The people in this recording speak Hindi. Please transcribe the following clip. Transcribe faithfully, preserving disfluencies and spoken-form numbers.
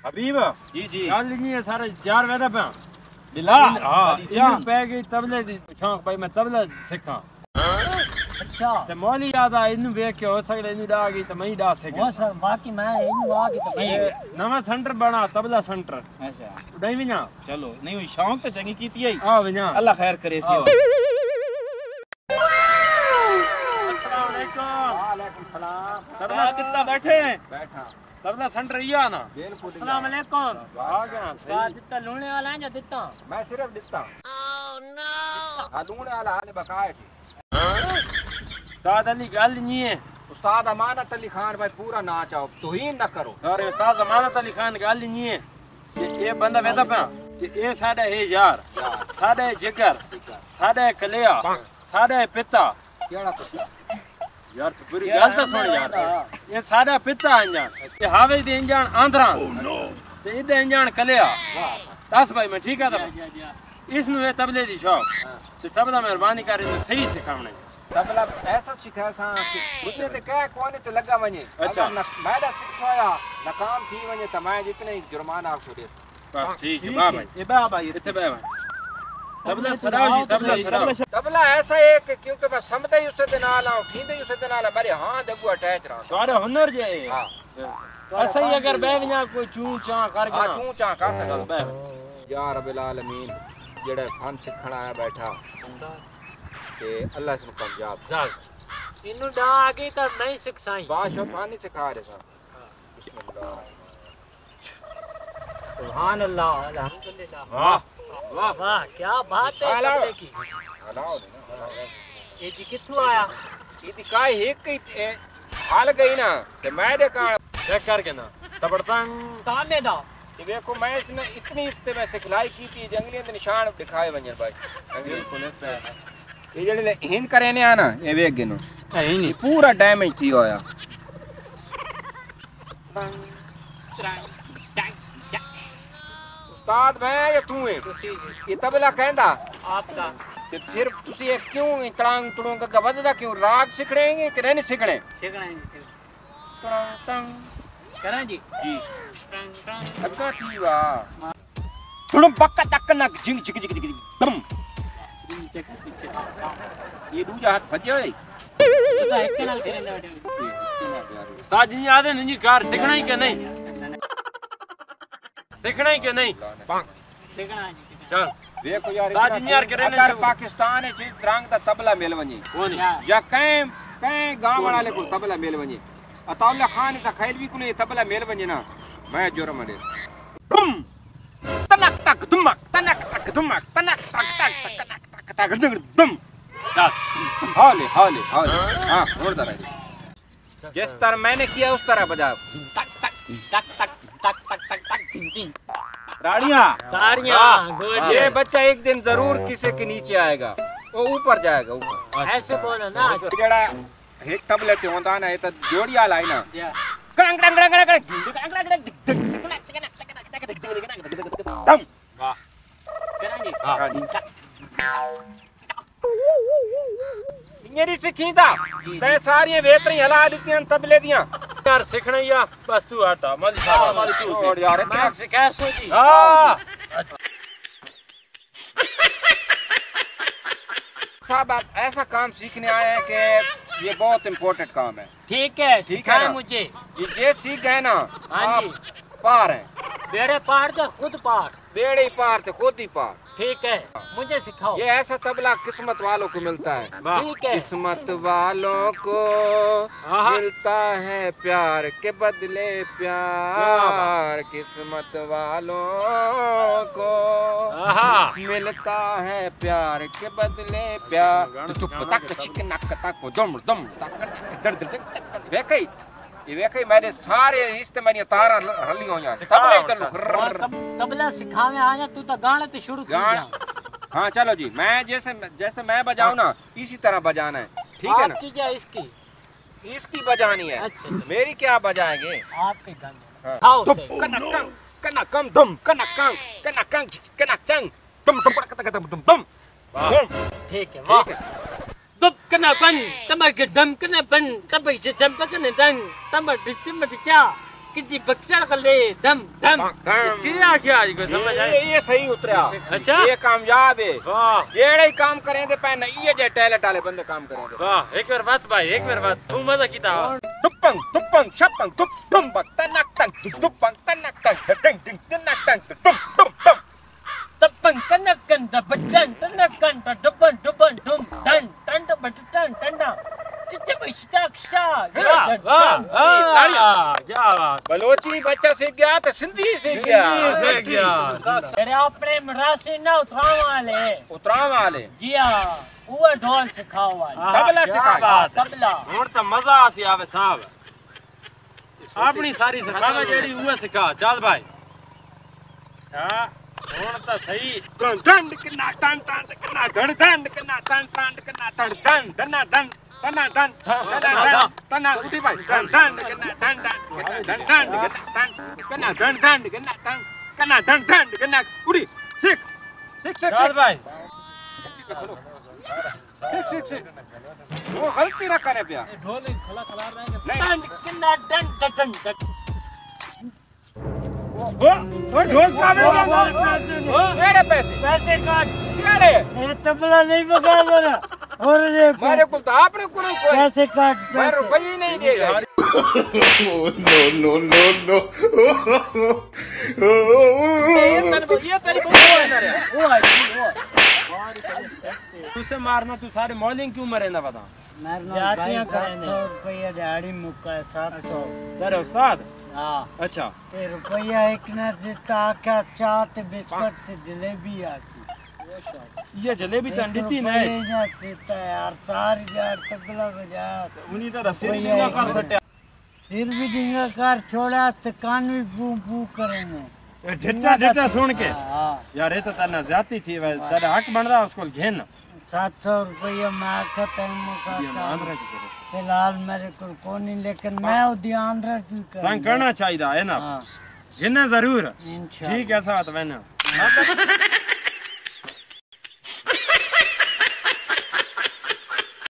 हबीब जी जी यार लिखनी है सारे यार वैदा पे बिला हां इन पै गई तबले दी शौक भाई मैं तबला सीखा अच्छा ते मौली याद आ इन वेख के हो सकदे इन डा गई ते मैं डा सके वो सर बाकी मैं इन आ गई तो मैं नवा सेंटर बना तबला सेंटर अच्छा उड़ाई विना चलो नहीं हुई शौक तो चंगी कीती है आ विना अल्लाह खैर करे सी अस्सलाम वालेकुम वालेकुम सलाम तबला कितना बैठे हैं बैठा तबला सेंटर इया ना बिल्कुल अस्सलाम वालेकुम आ गया का सही दित्ता लूने वाला है या दित्ता मैं सिर्फ दिखता ओह नो हालूने वाला हाल बकाए थी उस्ताद अली गल नहीं है उस्ताद अमानत अली खान भाई पूरा नाच आओ तौहीन ना करो अरे उस्ताद अमानत अली खान गल नहीं है कि ये बंदा वेदा पे कि ये साडा है यार साडा जिगर साडा कलिया साडा पिता केड़ा पता यार तो पूरी गल तो सुन यार ये साडा पिता अंजान ये हावे दे अंजान आंध्रा ते इदे अंजान कलिया दस भाई मैं ठीक है था इसनु ये तबले दी शौक ते तबला मेहरबानी कर इनु सही सिखावणे तबला ऐसा सिखा सा कि मुझे ते कह कोने ते लगा वने अच्छा मैं दा सिखाया नाकाम थी वने त मैं जितने जुर्माना आपको दे बस ठीक है बा भाई ये बा भाई इथे बा भाई तबला सराओ जी तबला सराओ तबला ऐसा है कि क्योंकि मैं समझदा ही उससे नाल आऊं ठींदे ही उससे नाल मेरे हां दगु अटैच रहा तुम्हारा हुनर जे हां ऐसा ही अगर बैठना कोई चू चा कर हां चू चा कर चल बै या रब्बिल आलमीन जेड़ा फन सिखण आया बैठा ते अल्लाह से कामयाब चल इनु डा आ गई तो नहीं सीख साई बादशाह पानी सिखा रहे सा बिस्मिल्लाह सुभान अल्लाह अल्हम्दुलिल्लाह वाह वाह वाह क्या बात है हलाओ। तबले की हलाओ ना ये जी किथु आया इदी काय एक ही हाल गई ना ते मैं दे का चेक करके ना तबड़तंग कामे दा कि देखो मैं इसने इतनी इससे मैं सिखलाई की थी जंगलियों के निशान दिखाए वंजन भाई अंग्रेज को ने ये जेड़े हिन करे ने आना ये वेख गिनो है ही ये पूरा डैमेज थी होया उस्ताद मैं या तू है ये तबला कहंदा आपका ते फिर तुसी ये क्यों तड़ांग तुड़ों का वधदा क्यों राग सिखणेंगे कि नहीं सिखणे सीखना है तड़ांग तंग करें जी जी अक्का थी वा तुम बक्का तक ना जिंग जिग जिग जिग दम ये दूजा हाथ फजे तो एक नाल करें बैठे उस्ताद जी आदे नहीं कार सीखना ही के नहीं सीखना ही के नहीं सीखना है चल देखो यार उस्ताद जी यार करे अगर पाकिस्तान है जिस रंग दा तबला मिल वनी वो नहीं या कहीं कहीं गांव वाले को तबला मिल वनी अताउल्ला खान का खैरवी को ये तबला मिल वनी ना मैं जुर्म दे तुम तनक तक दुमक तनक तक दुमक तनक तक तक तनक तक तक दुम चल हौले हौले हौले हां जोरदार है जिस तरह मैंने किया उस तरह बजाओ टक टक टक टक टक टक टक टक टिंग टिंग राड़ियां तारियां गुड ये बच्चा एक दिन जरूर किसी के नीचे आएगा वो ऊपर जाएगा ऊपर ऐसे बोलो ना जड़ा एक तबले ते होंदा ना ये तो जोड़ी आला है ना या कड़ंग कड़ंग कड़ंग कड़ंग दम वाह करें जी हां मेरी सिखीदा ते सारी वेतरी हला दित्तियां तबले दियां यार सीखना ही आ बस तू हटा मल साहब वाली तू और यार मैं सिखा सो जी हां साहब आप ऐसा काम सीखने आए हैं कि ये बहुत इम्पोर्टेंट काम है ठीक है ठीक है सिखाए ना? मुझे ये ये सीख गए ना हाँ आप जी। पार हैं बेड़े पार तो खुद पार बेड़े पार थे खुद ही पार ठीक है मुझे सिखाओ ये ऐसा तबला किस्मत वालों को मिलता है ठीक है किस्मत वालों को मिलता है प्यार के बदले प्यार किस्मत वालों को मिलता है प्यार के बदले प्यार तक चिकन तक दम दम दर्द देखई ये वेखई मैंने सारे इस्ते मैंने तारा हली हो यार तबला और कब तबला सिखावे आया तू तो गाने तो शुरू कर दिया हाँ चलो जी मैं जैसे जैसे मैं बजाऊं ना इसी तरह बजाना है ठीक है ना आपकी क्या इसकी इसकी बजानी है अच्छा मेरी क्या बजाएंगे आपके गाने हाँ। खाओ तुम से कनक कंग कनक कम दम कनक कंग कनक कंग कनक चंग तुम तुम कनक कनक तुम तुम ठीक है वाह तब कना बन तब के दम कना बन तब से जंप कना दंग तब डिचम डिचा किसी बक्सर कर ले दम दम इसकी क्या क्या आज कोई समझ आए? ये ये सही उतरा। अच्छा ये कामयाब है। वाह जेड़े ही काम करें ते पैन ये जे टैलेंट वाले बंदे काम करें ते। वाह एक बार बात भाई एक बार बात तू मजा कीता तुपंग तुपंग शपंग तुप तुम तनक तंग तुपंग तनक तंग टिंग टिंग तनक तंग तुम तुम तुम तपन कनक कन दबन तनक कन दबन दबन दुम दन तन बटन टंडा कितने बचताक्षा वाह वाह क्या बात बलोची बच्चा सीख गया तो सिंधी सीख गया। से क्या तेरे अपने मरासी ना उतरा वाले उतरा वाले जी हां वो ढोल सिखाओ वाले तबला सिखाओ तबला हुन तो मजा आसी आवे साहब अपनी सारी सिखावा जेड़ी उहे सिखा चल भाई हां हुन तो सही टन टन कना टन टन कना धन धन कना टन टन कना टन टन धना धन तना धन तना तना उठी भाई टन टन कना टन टन धन धन कना धन धन कना टन कना धन धन कना उठी ठीक ठीक ठीक चल भाई ठीक ठीक ठीक वो गलती ना करे पिया ढोल खला खला रहे टन किन्ना टन टन टन ओ ओ ढोल पावे मेरे पैसे पैसे काट केड़े ये तबला नहीं बगा रहा और ये मारे को तो आपने को नहीं कोई पैसे काट मैं रुपये नहीं देगा। no, no, no, no. ये तेरी को अंदर है वो है वो तुझसे मारना तू सारे मॉलिंग क्यों मरे ना बता जातियां करें सौ रुपया दिहाड़ी मुक्का है सात सौ तेरे उस्ताद हाँ अच्छा ते रुपया एक न देता आख्या चाह ते बिस्कुट ते जलेबी आती ये जलेबी तो अंडिती नहीं ना देता है यार चार हजार तबला बजा उन्हीं तरह सिर भी ना कर सटे सिर भी डिंगा कर छोड़ा तो कान भी पू पू करेंगे ढिट्टा ढिट्टा सुन के हाँ यार ये तो तेरा ज्यादती थी तेरा हक बन रहा उसको घेन सात सौ रुपया मैं आख्या तैन मुका आंध्र की तरफ फिलहाल मेरे को कौन नहीं लेकिन मैं वो ध्यान रख रंग करना चाहिए है ना हाँ गिनना जरूर इंशाल्लाह ठीक है साथ मैंने